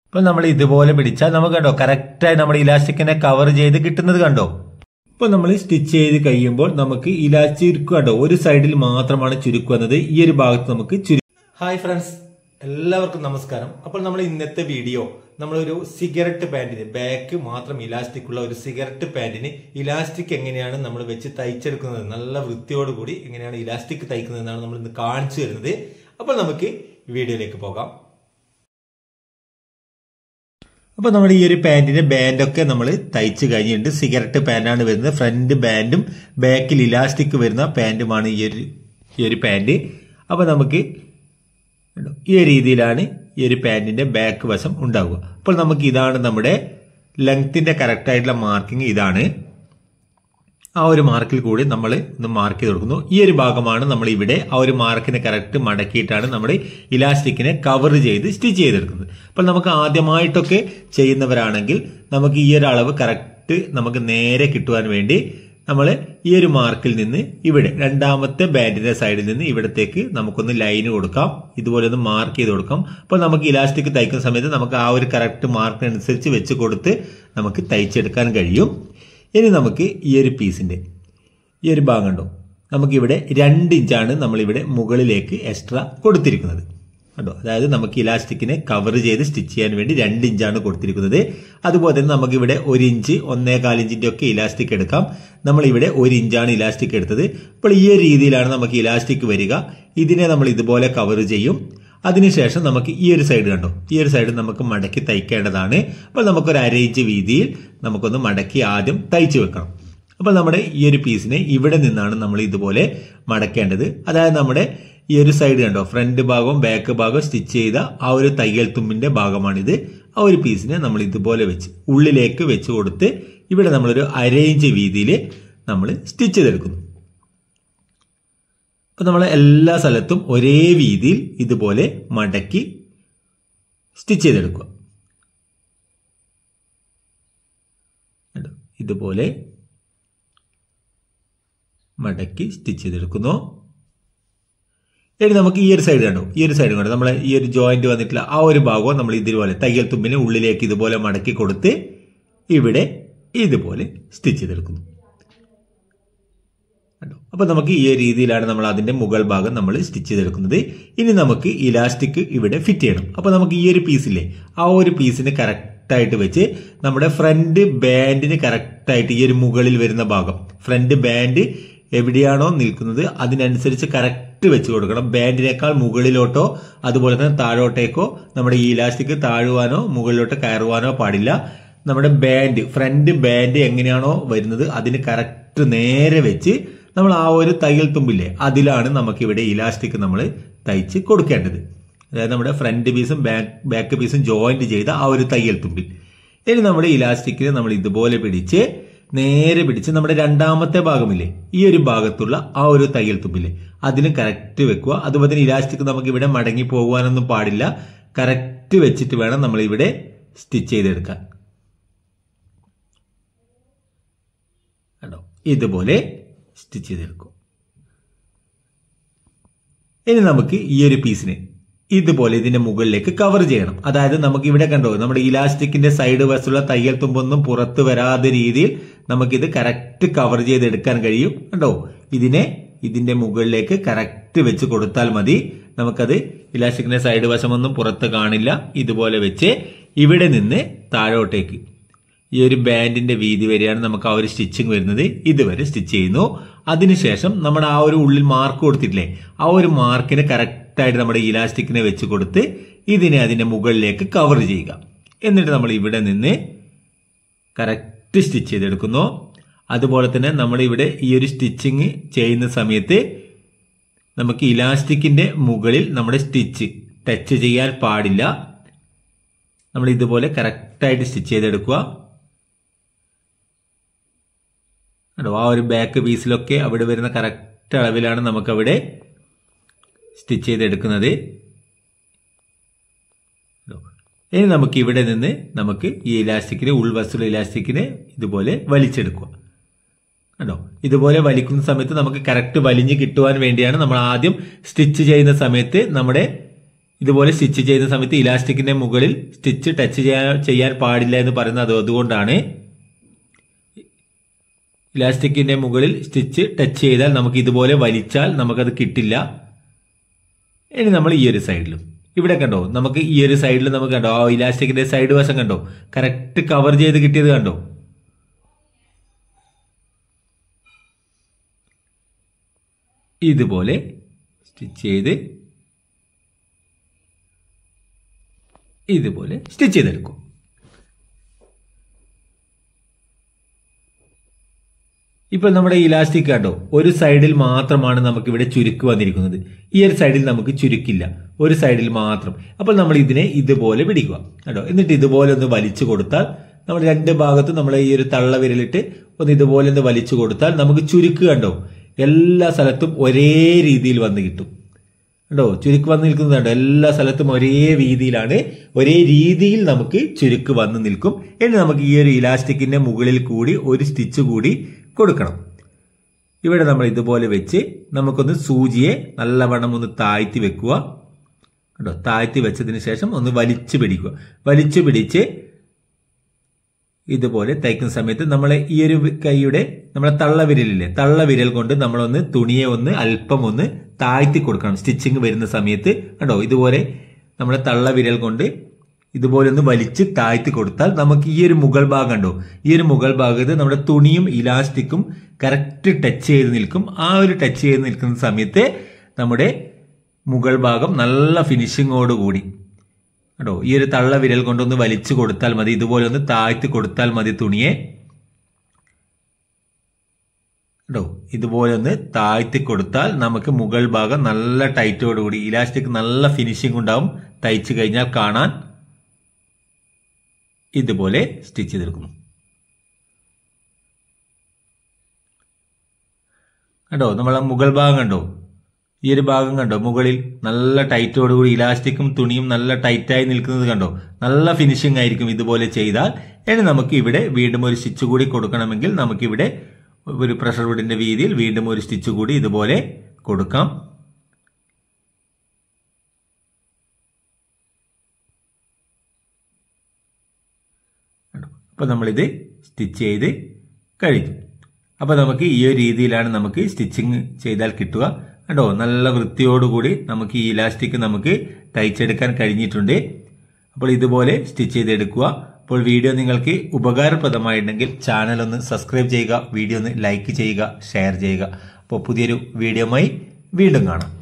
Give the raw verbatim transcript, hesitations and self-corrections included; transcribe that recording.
ഇപ്പൊ നമ്മൾ ഇതുപോലെ പിടിച്ചാൽ നമുക്ക് കണ്ടോ കറക്റ്റായി നമ്മുടെ ഇലാസ്റ്റിക്കിനെ കവർ ചെയ്ത് കിട്ടുന്നത് കണ്ടോ. ഇപ്പൊ നമ്മൾ സ്റ്റിച്ച് ചെയ്ത് കഴിയുമ്പോൾ നമുക്ക് ഇലാസ്റ്റിക് കണ്ടോ ഒരു സൈഡിൽ മാത്രമാണ് ചുരുക്ക് വന്നത്, ഈ ഒരു ഭാഗത്ത് നമുക്ക് ചുരു. ഹായ് ഫ്രണ്ട്സ്, എല്ലാവർക്കും നമസ്കാരം. അപ്പോൾ നമ്മൾ ഇന്നത്തെ വീഡിയോ നമ്മളൊരു സിഗരറ്റ് പാന്റിന് ബാക്ക് മാത്രം ഇലാസ്റ്റിക് ഉള്ള ഒരു സിഗരറ്റ് പാന്റിന് ഇലാസ്റ്റിക് എങ്ങനെയാണ് നമ്മൾ വെച്ച് തയ്ച്ചെടുക്കുന്നത്, നല്ല വൃത്തിയോടുകൂടി എങ്ങനെയാണ് ഇലാസ്റ്റിക് തയ്ക്കുന്നത് എന്നാണ് നമ്മൾ ഇന്ന് കാണിച്ചു തരുന്നത്. അപ്പോൾ നമുക്ക് വീഡിയോയിലേക്ക് പോകാം. അപ്പൊ നമ്മുടെ ഈ ഒരു പാന്റിന്റെ ബാൻഡൊക്കെ നമ്മൾ തയ്ച്ചു കഴിഞ്ഞിട്ടുണ്ട്. സിഗരറ്റ് പാന്റാണ് വരുന്നത്. ഫ്രണ്ട് ബാൻഡും ബാക്കിൽ ഇലാസ്റ്റിക് വരുന്ന പാന്റുമാണ് ഈ ഒരു ഈ ഒരു പാന്റ്. അപ്പൊ നമുക്ക് ഈ ഒരു രീതിയിലാണ് ഈ ഒരു പാന്റിന്റെ ബാക്ക് വശം ഉണ്ടാവുക. അപ്പോൾ നമുക്ക് ഇതാണ് നമ്മുടെ ലെങ്ത്തിന്റെ കറക്റ്റ് ആയിട്ടുള്ള മാർക്കിംഗ്. ഇതാണ് ആ ഒരു മാർക്കിൽ കൂടി നമ്മൾ ഒന്ന് മാർക്ക് ചെയ്ത് കൊടുക്കുന്നു. ഈ ഒരു ഭാഗമാണ് നമ്മൾ ഇവിടെ ആ ഒരു മാർക്കിനെ കറക്റ്റ് മടക്കിയിട്ടാണ് നമ്മൾ ഇലാസ്റ്റിക്കിനെ കവർ ചെയ്ത് സ്റ്റിച്ച് ചെയ്തെടുക്കുന്നത്. അപ്പോൾ നമുക്ക് ആദ്യമായിട്ടൊക്കെ ചെയ്യുന്നവരാണെങ്കിൽ നമുക്ക് ഈ ഒരു അളവ് കറക്റ്റ് നമുക്ക് നേരെ കിട്ടുവാൻ വേണ്ടി നമ്മൾ ഈ ഒരു മാർക്കിൽ നിന്ന് ഇവിടെ രണ്ടാമത്തെ ബാൻഡിന്റെ സൈഡിൽ നിന്ന് ഇവിടത്തേക്ക് നമുക്കൊന്ന് ലൈന് കൊടുക്കാം. ഇതുപോലെ ഒന്ന് മാർക്ക് ചെയ്ത് കൊടുക്കാം. അപ്പോൾ നമുക്ക് ഇലാസ്റ്റിക് തയ്ക്കുന്ന സമയത്ത് നമുക്ക് ആ ഒരു കറക്റ്റ് മാർക്കിനനുസരിച്ച് വെച്ച് കൊടുത്ത് നമുക്ക് തയ്ച്ചെടുക്കാൻ കഴിയും. ഇനി നമുക്ക് ഈ ഒരു പീസിന്റെ ഈ ഒരു ഭാഗം ഉണ്ടോ, നമുക്കിവിടെ രണ്ട് ഇഞ്ചാണ് നമ്മളിവിടെ മുകളിലേക്ക് എക്സ്ട്രാ കൊടുത്തിരിക്കുന്നത് കണ്ടോ. അതായത് നമുക്ക് ഇലാസ്റ്റിക്കിനെ കവർ ചെയ്ത് സ്റ്റിച്ച് ചെയ്യാൻ വേണ്ടി രണ്ട് ഇഞ്ചാണ് കൊടുത്തിരിക്കുന്നത്. അതുപോലെ തന്നെ നമുക്കിവിടെ ഒരു ഇഞ്ച് ഒന്നേകാൽ ഇഞ്ചിന്റെ ഒക്കെ ഇലാസ്റ്റിക് എടുക്കാം. നമ്മളിവിടെ ഒരു ഇഞ്ചാണ് ഇലാസ്റ്റിക് എടുത്തത്. അപ്പോൾ ഈ ഒരു രീതിയിലാണ് നമുക്ക് ഇലാസ്റ്റിക് വരിക. ഇതിനെ നമ്മൾ ഇതുപോലെ കവർ ചെയ്യും. അതിനുശേഷം നമുക്ക് ഈ ഒരു സൈഡ് കണ്ടോ, ഈ ഒരു സൈഡ് നമുക്ക് മടക്കി തയ്ക്കേണ്ടതാണ്. അപ്പോൾ നമുക്കൊരു അര ഇഞ്ച് വീതിയിൽ നമുക്കൊന്ന് മടക്കി ആദ്യം തയ്ച്ചു വെക്കണം. അപ്പോൾ നമ്മുടെ ഈ ഒരു പീസിനെ ഇവിടെ നിന്നാണ് നമ്മൾ ഇതുപോലെ മടക്കേണ്ടത്. അതായത് നമ്മുടെ ഈ ഒരു സൈഡ് കണ്ടോ, ഫ്രണ്ട് ഭാഗവും ബാക്ക് ഭാഗവും സ്റ്റിച്ച് ചെയ്ത ആ ഒരു തയ്യൽ തുമ്പിന്റെ ഭാഗമാണിത്. ആ ഒരു പീസിനെ നമ്മൾ ഇതുപോലെ വെച്ച് ഉള്ളിലേക്ക് വെച്ച് കൊടുത്ത് ഇവിടെ നമ്മളൊരു അര ഇഞ്ച് വീതിയിൽ നമ്മൾ സ്റ്റിച്ച് ചെയ്തെടുക്കുന്നു. അപ്പൊ നമ്മൾ എല്ലാ സ്ഥലത്തും ഒരേ വീതിയിൽ ഇതുപോലെ മടക്കി സ്റ്റിച്ച് ചെയ്തെടുക്കുക. ഇതുപോലെ മടക്കി സ്റ്റിച്ച് ചെയ്തെടുക്കുന്നു. ഇനി നമുക്ക് ഈ ഒരു സൈഡ് കണ്ടോ, ഈ ഒരു സൈഡ് കണ്ടോ, നമ്മളെ ഈ ഒരു ജോയിന്റ് വന്നിട്ടുള്ള ആ ഒരു ഭാഗവും നമ്മൾ ഇതുപോലെ തയ്യൽ തുമ്പിനെ ഉള്ളിലേക്ക് ഇതുപോലെ മടക്കി കൊടുത്ത് ഇവിടെ ഇതുപോലെ സ്റ്റിച്ച് ചെയ്തെടുക്കുന്നു. അപ്പൊ നമുക്ക് ഈ ഒരു രീതിയിലാണ് നമ്മൾ അതിന്റെ മുകൾ ഭാഗം നമ്മൾ സ്റ്റിച്ച് ചെയ്തെടുക്കുന്നത്. ഇനി നമുക്ക് ഇലാസ്റ്റിക് ഇവിടെ ഫിറ്റ് ചെയ്യണം. അപ്പൊ നമുക്ക് ഈ ഒരു പീസില്ലേ, ആ ഒരു പീസിന് കറക്റ്റ് ആയിട്ട് വെച്ച് നമ്മുടെ ഫ്രണ്ട് ബാൻഡിന് കറക്റ്റ് ആയിട്ട് ഈ ഒരു മുകളിൽ വരുന്ന ഭാഗം ഫ്രണ്ട് ബാൻഡ് എവിടെയാണോ നിൽക്കുന്നത് അതിനനുസരിച്ച് കറക്റ്റ് വെച്ച് കൊടുക്കണം. ബാൻഡിനേക്കാൾ മുകളിലോട്ടോ അതുപോലെ തന്നെ താഴോട്ടേക്കോ നമ്മുടെ ഈ ഇലാസ്റ്റിക് താഴുവാനോ മുകളിലോട്ട് കയറുവാനോ പാടില്ല. നമ്മുടെ ബാൻഡ് ഫ്രണ്ട് ബാൻഡ് എങ്ങനെയാണോ വരുന്നത് അതിന് കറക്റ്റ് നേരെ വെച്ച് നമ്മൾ ആ ഒരു തയ്യൽ തുമ്പില്ലേ അതിലാണ് നമുക്ക് ഇവിടെ ഇലാസ്റ്റിക് നമ്മൾ തയ്ച്ച് കൊടുക്കേണ്ടത്. അതായത് നമ്മുടെ ഫ്രണ്ട് പീസും ബാക്ക് ബാക്ക് പീസും ജോയിന്റ് ചെയ്ത ആ ഒരു തയ്യൽ തുമ്പിൽ. ഇനി നമ്മുടെ ഇലാസ്റ്റിക്കിനെ നമ്മൾ ഇതുപോലെ പിടിച്ച് നേരെ പിടിച്ച് നമ്മുടെ രണ്ടാമത്തെ ഭാഗമില്ലേ ഈ ഒരു ഭാഗത്തുള്ള ആ ഒരു തയ്യൽ തുമ്പില്ലേ അതിന് കറക്റ്റ് വെക്കുക. അതുപോലെ തന്നെ ഇലാസ്റ്റിക് നമുക്ക് ഇവിടെ മടങ്ങി പോകാനൊന്നും പാടില്ല. കറക്റ്റ് വെച്ചിട്ട് വേണം നമ്മൾ ഇവിടെ സ്റ്റിച്ച് ചെയ്തെടുക്കാൻ. കണ്ടോ, ഇതുപോലെ സ്റ്റിച്ച് ചെയ്തെടുക്കും. ഇനി നമുക്ക് ഈ ഒരു പീസിനെ ഇതുപോലെ ഇതിന്റെ മുകളിലേക്ക് കവർ ചെയ്യണം. അതായത് നമുക്ക് ഇവിടെ കണ്ടോ നമ്മുടെ ഇലാസ്റ്റിക്കിന്റെ സൈഡ് വശത്തുള്ള തയ്യൽ തുമ്പൊന്നും പുറത്തു വരാത്ത രീതിയിൽ നമുക്കിത് കറക്റ്റ് കവർ ചെയ്തെടുക്കാൻ കഴിയും. കണ്ടോ, ഇതിനെ ഇതിന്റെ മുകളിലേക്ക് കറക്റ്റ് വെച്ച് കൊടുത്താൽ മതി. നമുക്കത് ഇലാസ്റ്റിക്കിന്റെ സൈഡ് വശമൊന്നും പുറത്ത് കാണില്ല. ഇതുപോലെ വെച്ച് ഇവിടെ നിന്ന് താഴോട്ടേക്ക് ഈ ഒരു ബാൻഡിന്റെ വീതി വരെയാണ് നമുക്ക് ആ ഒരു സ്റ്റിച്ചിങ് വരുന്നത്. ഇതുവരെ സ്റ്റിച്ച് ചെയ്യുന്നു. അതിനുശേഷം നമ്മുടെ ആ ഒരു ഉള്ളിൽ മാർക്ക് കൊടുത്തിട്ടില്ലേ ആ ഒരു മാർക്കിന് കറക്റ്റ് ആയിട്ട് നമ്മുടെ ഇലാസ്റ്റിക്കിനെ വെച്ച് കൊടുത്ത് ഇതിനെ അതിന്റെ മുകളിലേക്ക് കവർ ചെയ്യുക. എന്നിട്ട് നമ്മൾ ഇവിടെ നിന്ന് കറക്റ്റ് സ്റ്റിച്ച് ചെയ്തെടുക്കുന്നു. അതുപോലെ തന്നെ നമ്മൾ ഇവിടെ ഈ ഒരു സ്റ്റിച്ചിങ് ചെയ്യുന്ന സമയത്ത് നമുക്ക് ഇലാസ്റ്റിക്കിന്റെ മുകളിൽ നമ്മുടെ സ്റ്റിച്ച് ടച്ച് ചെയ്യാൻ പാടില്ല. നമ്മൾ ഇതുപോലെ കറക്റ്റായിട്ട് സ്റ്റിച്ച് ചെയ്തെടുക്കുക. ആ ഒരു ബാക്ക് പീസിലൊക്കെ അവിടെ വരുന്ന കറക്റ്റ് അളവിലാണ് നമുക്ക് അവിടെ സ്റ്റിച്ച് ചെയ്തെടുക്കുന്നത്. ഇനി നമുക്ക് ഇവിടെ നിന്ന് നമുക്ക് ഈ ഇലാസ്റ്റിക്കിനെ ഉൾവശത്തുള്ള ഇലാസ്റ്റിക്കിനെ ഇതുപോലെ വലിച്ചെടുക്കുക. കണ്ടോ, ഇതുപോലെ വലിക്കുന്ന സമയത്ത് നമുക്ക് കറക്റ്റ് വലിഞ്ഞ് കിട്ടുവാൻ വേണ്ടിയാണ് നമ്മൾ ആദ്യം സ്റ്റിച്ച് ചെയ്യുന്ന സമയത്ത് നമ്മുടെ ഇതുപോലെ സ്റ്റിച്ച് ചെയ്യുന്ന സമയത്ത് ഇലാസ്റ്റിക്കിന്റെ മുകളിൽ സ്റ്റിച്ച് ടച്ച് ചെയ്യാൻ ചെയ്യാൻ പാടില്ല എന്ന് പറയുന്നത് അതുകൊണ്ടാണ്. ഇലാസ്റ്റിക്കിന്റെ മുകളിൽ സ്റ്റിച്ച് ടച്ച് ചെയ്താൽ നമുക്ക് ഇതുപോലെ വലിച്ചാൽ നമുക്കത് കിട്ടില്ല. ഇനി നമ്മൾ ഈ ഒരു സൈഡിലും ഇവിടെ കണ്ടോ, നമുക്ക് ഈ ഒരു സൈഡിൽ നമുക്ക് കണ്ടോ ആ ഇലാസ്റ്റിക്കിന്റെ സൈഡ് വശം കണ്ടോ കറക്റ്റ് കവർ ചെയ്ത് കിട്ടിയത് കണ്ടോ. ഇതുപോലെ സ്റ്റിച്ച് ചെയ്ത് ഇതുപോലെ സ്റ്റിച്ച് ചെയ്തെടുക്കും. ഇപ്പോൾ നമ്മുടെ ഇലാസ്റ്റിക് കണ്ടോ ഒരു സൈഡിൽ മാത്രമാണ് നമുക്ക് ഇവിടെ ചുരുക്ക് വന്നിരിക്കുന്നത്. ഈ ഒരു സൈഡിൽ നമുക്ക് ചുരുക്കില്ല, ഒരു സൈഡിൽ മാത്രം. അപ്പോൾ നമ്മൾ ഇതിനെ ഇതുപോലെ പിടിക്കുക കേട്ടോ. എന്നിട്ട് ഇതുപോലെ ഒന്ന് വലിച്ചു കൊടുത്താൽ നമ്മൾ രണ്ട് ഭാഗത്തും നമ്മൾ ഈ ഒരു തള്ള വിരലിട്ട് ഒന്ന് ഇതുപോലെ ഒന്ന് വലിച്ചു കൊടുത്താൽ നമുക്ക് ചുരുക്ക് കണ്ടോ എല്ലാ സ്ഥലത്തും ഒരേ രീതിയിൽ വന്ന് കിട്ടും കണ്ടോ. ചുരുക്ക് വന്ന് നിൽക്കുന്നത് കണ്ടോ എല്ലാ സ്ഥലത്തും ഒരേ രീതിയിലാണ്, ഒരേ രീതിയിൽ നമുക്ക് ചുരുക്ക് വന്ന് നിൽക്കും. ഇനി നമുക്ക് ഈ ഒരു ഇലാസ്റ്റിക്കിന്റെ മുകളിൽ കൂടി ഒരു സ്റ്റിച്ച് കൂടി കൊടുക്കണം. ഇവിടെ നമ്മൾ ഇതുപോലെ വെച്ച് നമുക്കൊന്ന് സൂചിയെ നല്ലവണ്ണം ഒന്ന് താഴ്ത്തി വെക്കുക കേട്ടോ. താഴ്ത്തി വെച്ചതിന് ശേഷം ഒന്ന് വലിച്ചു പിടിക്കുക. വലിച്ചു പിടിച്ച് ഇതുപോലെ തയ്ക്കുന്ന സമയത്ത് നമ്മളെ ഈ ഒരു കൈയുടെ നമ്മളെ തള്ളവിരലില്ലേ തള്ളവിരൽ കൊണ്ട് നമ്മളൊന്ന് തുണിയെ ഒന്ന് അല്പം ഒന്ന് താഴ്ത്തി കൊടുക്കണം. സ്റ്റിച്ചിങ് വരുന്ന സമയത്ത് കണ്ടോ ഇതുപോലെ നമ്മളെ തള്ളവിരൽ കൊണ്ട് ഇതുപോലെ ഒന്ന് വലിച്ച് താഴ്ത്തി കൊടുത്താൽ നമുക്ക് ഈ ഒരു മുകൾ ഭാഗം കണ്ടോ ഈ ഒരു മുകൾ ഭാഗത്ത് നമ്മുടെ തുണിയും ഇലാസ്റ്റിക്കും കറക്റ്റ് ടച്ച് ചെയ്ത് നിൽക്കും. ആ ഒരു ടച്ച് ചെയ്ത് നിൽക്കുന്ന സമയത്ത് നമ്മുടെ മുകൾ ഭാഗം നല്ല ഫിനിഷിങ്ങോട് കൂടി കേട്ടോ ഈ ഒരു തള്ള വിരൽ കൊണ്ടൊന്ന് വലിച്ചു കൊടുത്താൽ മതി. ഇതുപോലെ ഒന്ന് താഴ്ത്തി കൊടുത്താൽ മതി തുണിയെ കേട്ടോ. ഇതുപോലെ ഒന്ന് താഴ്ത്തി കൊടുത്താൽ നമുക്ക് മുകൾ ഭാഗം നല്ല ടൈറ്റോട് കൂടി ഇലാസ്റ്റിക് നല്ല ഫിനിഷിംഗ് ഉണ്ടാവും. തയ്ച്ചു കഴിഞ്ഞാൽ കാണാൻ ഇതുപോലെ സ്റ്റിച്ച് ചെയ്തെടുക്കുന്നു കണ്ടോ. നമ്മളെ മുകൾ ഭാഗം കണ്ടോ ഈ ഒരു ഭാഗം കണ്ടോ മുകളിൽ നല്ല ടൈറ്റോടുകൂടി ഇലാസ്റ്റിക്കും തുണിയും നല്ല ടൈറ്റായി നിൽക്കുന്നത് കണ്ടോ. നല്ല ഫിനിഷിംഗ് ആയിരിക്കും ഇതുപോലെ ചെയ്താൽ. ഇനി നമുക്ക് ഇവിടെ വീണ്ടും ഒരു സ്റ്റിച്ച് കൂടി കൊടുക്കണമെങ്കിൽ നമുക്കിവിടെ ഒരു പ്രഷർ വുഡിന്റെ വീതിയിൽ വീണ്ടും ഒരു സ്റ്റിച്ച് കൂടി ഇതുപോലെ കൊടുക്കാം. അപ്പൊ നമ്മളിത് സ്റ്റിച്ച് ചെയ്ത് കഴിഞ്ഞു. അപ്പൊ നമുക്ക് ഈ ഒരു രീതിയിലാണ് നമുക്ക് സ്റ്റിച്ചിങ് ചെയ്താൽ കിട്ടുക കേട്ടോ. നല്ല വൃത്തിയോടുകൂടി നമുക്ക് ഈ ഇലാസ്റ്റിക് നമുക്ക് തയ്ച്ചെടുക്കാൻ കഴിഞ്ഞിട്ടുണ്ട്. അപ്പോൾ ഇതുപോലെ സ്റ്റിച്ച് ചെയ്തെടുക്കുക. അപ്പോൾ വീഡിയോ നിങ്ങൾക്ക് ഉപകാരപ്രദമായിട്ടുണ്ടെങ്കിൽ ചാനൽ ഒന്ന് സബ്സ്ക്രൈബ് ചെയ്യുക, വീഡിയോ ഒന്ന് ലൈക്ക് ചെയ്യുക, ഷെയർ ചെയ്യുക. അപ്പോൾ പുതിയൊരു വീഡിയോയുമായി വീണ്ടും കാണാം.